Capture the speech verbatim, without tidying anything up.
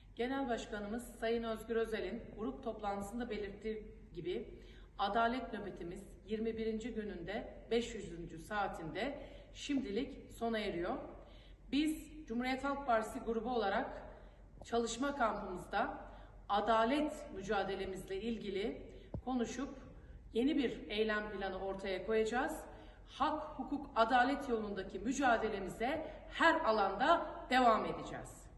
Genel Başkanımız Sayın Özgür Özel'in grup toplantısında belirttiği gibi adalet nöbetimiz yirmi birinci gününde beş yüzüncü saatinde şimdilik sona eriyor. Biz Cumhuriyet Halk Partisi grubu olarak çalışma kampımızda adalet mücadelemizle ilgili konuşup yeni bir eylem planı ortaya koyacağız. Hak, hukuk, adalet yolundaki mücadelemize her alanda devam edeceğiz.